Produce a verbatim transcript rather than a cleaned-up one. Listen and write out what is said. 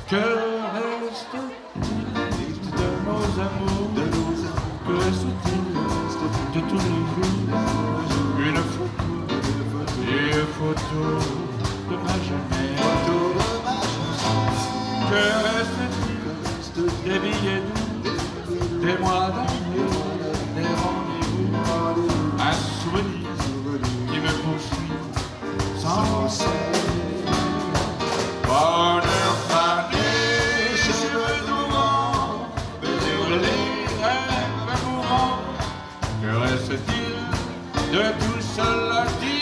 Que reste-t-il de nos amours? Que reste-t-il de tous les jours? Une photo, une photo de ma jeunesse. Que reste-t-il des billets doux, des mois d'amour, des rendez-vous? Un souvenir qui me poursuit sans cesse. Bonheur fané, cheveux mouvants, sur les rêves mourants. Que reste-t-il de tout cela?